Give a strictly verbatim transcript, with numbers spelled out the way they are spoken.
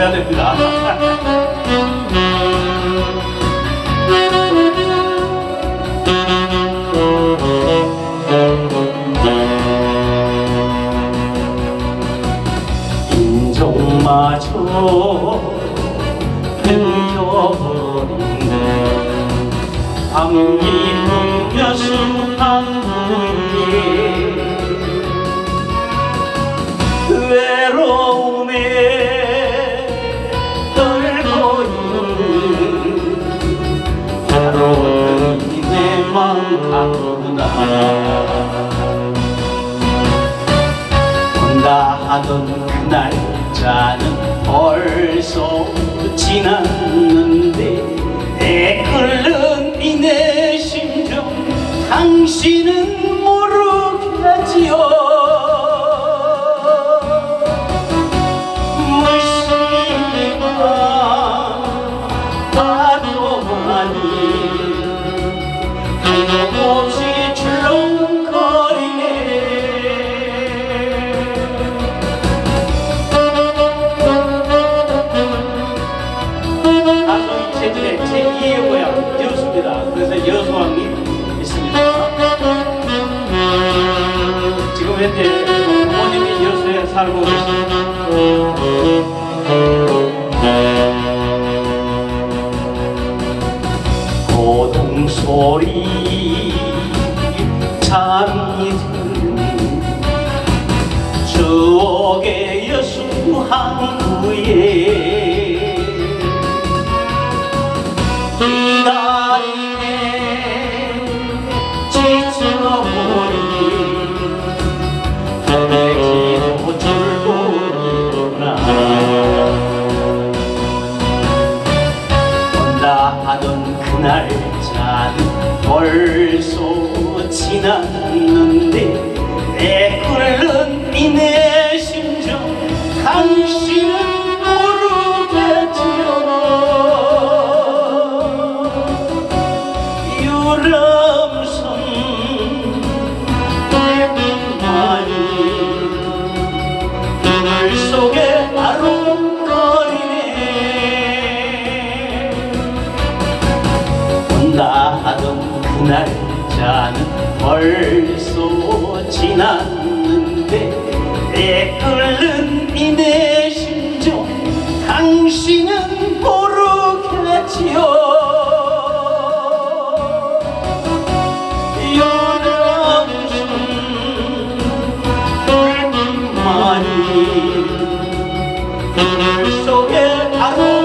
불러야 됩니다. 인종마저 뺏겨버리네 밤깊은 여수 항구에 외로움에 떨고 있는 바로 내 맘 같구나. 온다 하던 그날짜는 벌써 지났는데 내 끓는 이 내 심정 당신은 모르겠지요. 제이의 고향 여수입니다. 그래서 여수왕이 있습니다. 지금 현재 부모님이 여수에 살고 계십니다. 고동 소리 잠이 드는 추억의 여수 항구에 기다리네 지쳐버린 회기도 줄고있구나. 온다 하던 그날짜는 벌써 지났는데 내 끓는 이 내 심정 당신은 모르겠지요. 유람선 불빛만이 눈물 속에 아롱거리네. 온다 하던 그날짜는 벌써 지났는데 내 끓는 이 내 심정 당신은 모르겠지요. 눈물 속에 바로